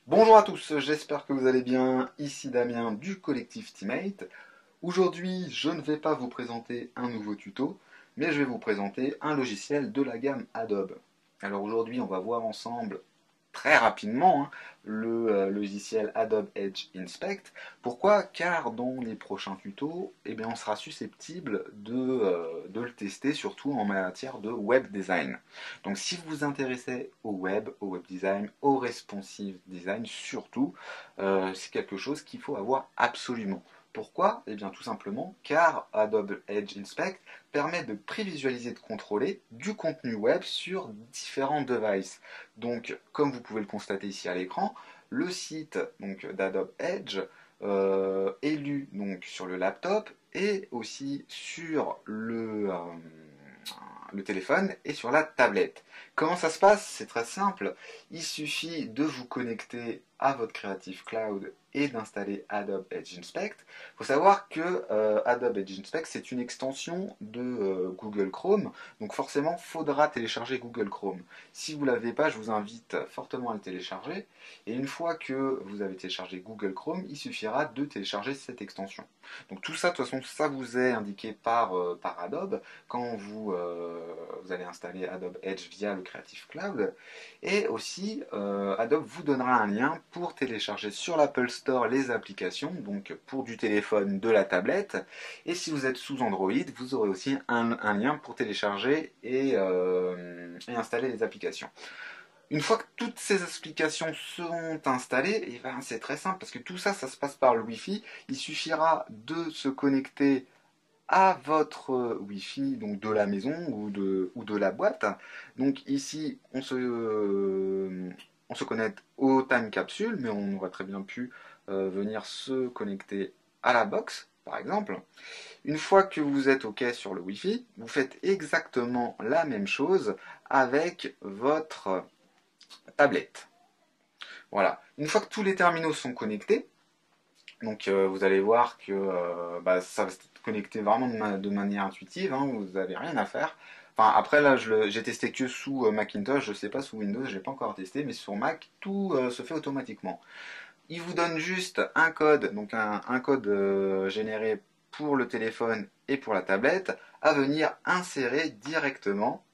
Bonjour à tous, j'espère que vous allez bien. Ici Damien du collectif Teammate. Aujourd'hui, je ne vais pas vous présenter un nouveau tuto, mais je vais vous présenter un logiciel de la gamme Adobe. Alors aujourd'hui, on va voir ensemble très rapidement le logiciel Adobe Edge Inspect. Pourquoi? Car dans les prochains tutos, eh bien, on sera susceptible de le tester, surtout en matière de web design. Donc si vous vous intéressez au web design, au responsive design surtout, c'est quelque chose qu'il faut avoir absolument. Pourquoi? Eh bien tout simplement car Adobe Edge Inspect permet de prévisualiser et de contrôler du contenu web sur différents devices. Donc comme vous pouvez le constater ici à l'écran, le site d'Adobe Edge est lu donc, sur le laptop et aussi sur le téléphone et sur la tablette. Comment ça se passe? C'est très simple. Il suffit de vous connecter à votre Creative Cloud et d'installer Adobe Edge Inspect. Il faut savoir que Adobe Edge Inspect, c'est une extension de Google Chrome. Donc forcément, il faudra télécharger Google Chrome. Si vous ne l'avez pas, je vous invite fortement à le télécharger. Et une fois que vous avez téléchargé Google Chrome, il suffira de télécharger cette extension. Donc tout ça, de toute façon, ça vous est indiqué par Adobe quand vous allez installer Adobe Edge via le Creative Cloud. Et aussi, Adobe vous donnera un lien pour télécharger sur l'Apple Store les applications, donc pour du téléphone, de la tablette. Et si vous êtes sous Android, vous aurez aussi un lien pour télécharger et installer les applications. Une fois que toutes ces applications seront installées, et ben c'est très simple parce que tout ça, ça se passe par le Wi-Fi. Il suffira de se connecter à votre Wi-Fi donc de la maison ou de la boîte. Donc ici, on se connecte au time capsule, mais on aurait très bien pu venir se connecter à la box, par exemple. Une fois que vous êtes OK sur le Wi-Fi, vous faites exactement la même chose avec votre tablette. Voilà. Une fois que tous les terminaux sont connectés, donc vous allez voir que ça va se connecter vraiment de manière intuitive, hein, vous n'avez rien à faire. Enfin après là j'ai testé que sous Macintosh, je ne sais pas sous Windows, je n'ai pas encore testé, mais sur Mac tout se fait automatiquement. Il vous donne juste un code, donc un code généré pour le téléphone et pour la tablette, à venir insérer directement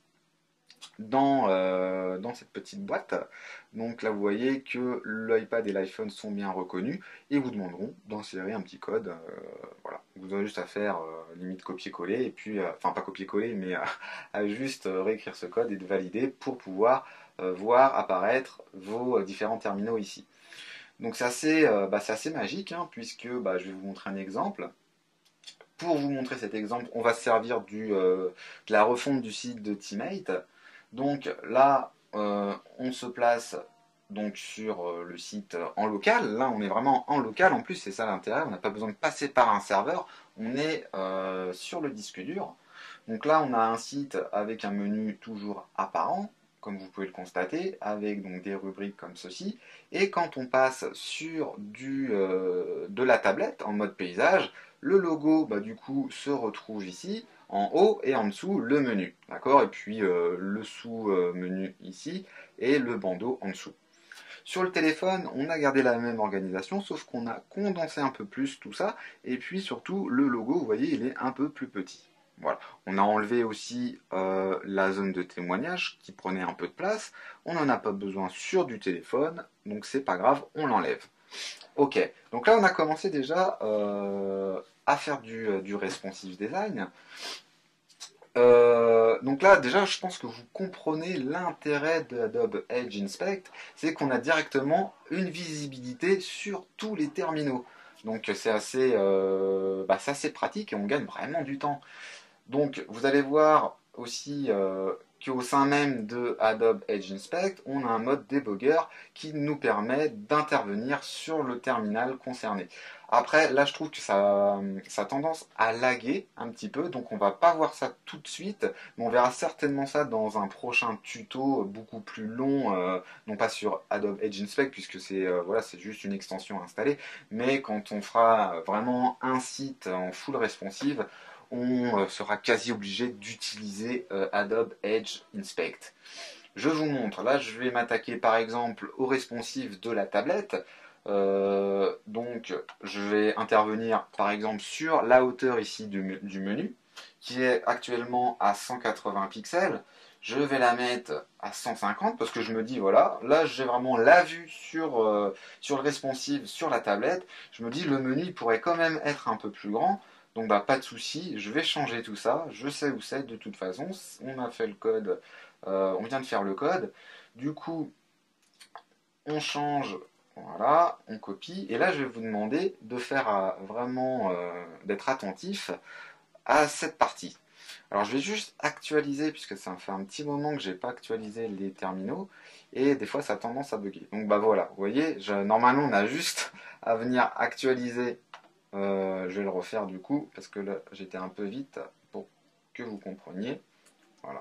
dans cette petite boîte. Donc là, vous voyez que l'iPad et l'iPhone sont bien reconnus et vous demanderont d'insérer un petit code. Voilà, vous aurez juste à faire limite copier-coller et puis, enfin pas copier-coller, mais à juste réécrire ce code et de valider pour pouvoir voir apparaître vos différents terminaux ici. Donc c'est assez magique hein, puisque je vais vous montrer un exemple. Pour vous montrer cet exemple, on va se servir de la refonte du site de Teammate. Donc là, on se place donc sur le site en local. Là, on est vraiment en local. En plus, c'est ça l'intérêt. On n'a pas besoin de passer par un serveur. On est sur le disque dur. Donc là, on a un site avec un menu toujours apparent, comme vous pouvez le constater, avec donc des rubriques comme ceci. Et quand on passe sur de la tablette en mode paysage, le logo du coup se retrouve ici en haut et en dessous le menu, d'accord? Et puis le sous-menu ici et le bandeau en dessous. Sur le téléphone, on a gardé la même organisation, sauf qu'on a condensé un peu plus tout ça, et puis surtout le logo, vous voyez, il est un peu plus petit. Voilà. On a enlevé aussi la zone de témoignage qui prenait un peu de place. On n'en a pas besoin sur du téléphone, donc c'est pas grave, on l'enlève. Ok, donc là on a commencé déjà à faire du responsive design. Donc là, déjà, je pense que vous comprenez l'intérêt de Adobe Edge Inspect, c'est qu'on a directement une visibilité sur tous les terminaux. Donc c'est assez pratique et on gagne vraiment du temps. Donc vous allez voir aussi qu'au sein même de Adobe Edge Inspect, on a un mode debugger qui nous permet d'intervenir sur le terminal concerné. Après, là je trouve que ça a tendance à laguer un petit peu, donc on va pas voir ça tout de suite, mais on verra certainement ça dans un prochain tuto beaucoup plus long, non pas sur Adobe Edge Inspect, puisque c'est juste une extension installée, mais quand on fera vraiment un site en full responsive, on sera quasi obligé d'utiliser Adobe Edge Inspect. Je vous montre, là je vais m'attaquer par exemple au responsive de la tablette. Donc je vais intervenir par exemple sur la hauteur ici du menu, qui est actuellement à 180 pixels. Je vais la mettre à 150 parce que je me dis voilà, là j'ai vraiment la vue sur le responsive, sur la tablette. Je me dis le menu il pourrait quand même être un peu plus grand. Donc bah, pas de souci, je vais changer tout ça, je sais où c'est de toute façon, on a fait le code, on vient de faire le code. Du coup, on change, voilà, on copie, et là je vais vous demander de faire vraiment, d'être attentif à cette partie. Alors je vais juste actualiser, puisque ça fait un petit moment que j'ai pas actualisé les terminaux, et des fois ça a tendance à bugger. Donc bah voilà, vous voyez, normalement on a juste à venir actualiser, je vais le refaire du coup, parce que là j'étais un peu vite pour que vous compreniez. Voilà.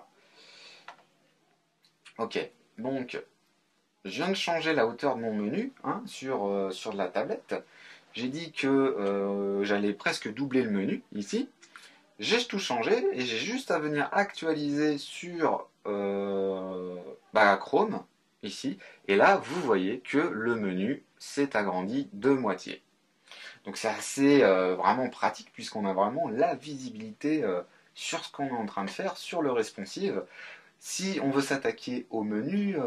Ok, donc je viens de changer la hauteur de mon menu hein, sur la tablette. J'ai dit que j'allais presque doubler le menu ici. J'ai tout changé et j'ai juste à venir actualiser sur Chrome ici. Et là, vous voyez que le menu s'est agrandi de moitié. Donc c'est assez vraiment pratique puisqu'on a vraiment la visibilité sur ce qu'on est en train de faire, sur le responsive. Si on veut s'attaquer au menu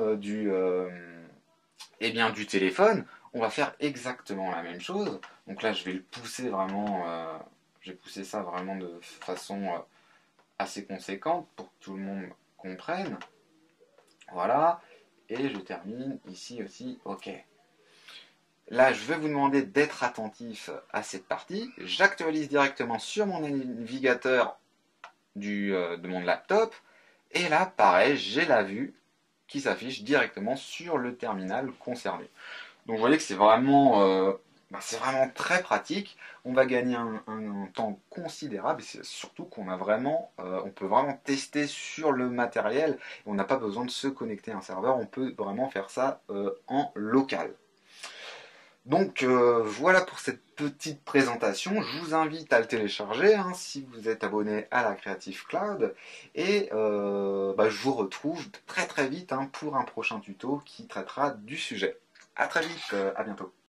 du téléphone, on va faire exactement la même chose. Donc là, je vais le pousser vraiment, je vais pousser ça vraiment de façon assez conséquente pour que tout le monde comprenne. Voilà. Et je termine ici aussi. OK. Là, je vais vous demander d'être attentif à cette partie. J'actualise directement sur mon navigateur de mon laptop. Et là, pareil, j'ai la vue qui s'affiche directement sur le terminal concerné. Donc vous voyez que c'est vraiment très pratique. On va gagner un temps considérable et c'est surtout on peut vraiment tester sur le matériel. On n'a pas besoin de se connecter à un serveur, on peut vraiment faire ça en local. Donc voilà pour cette petite présentation. Je vous invite à le télécharger hein, si vous êtes abonné à la Creative Cloud. Et je vous retrouve très très vite hein, pour un prochain tuto qui traitera du sujet. A très vite, à bientôt.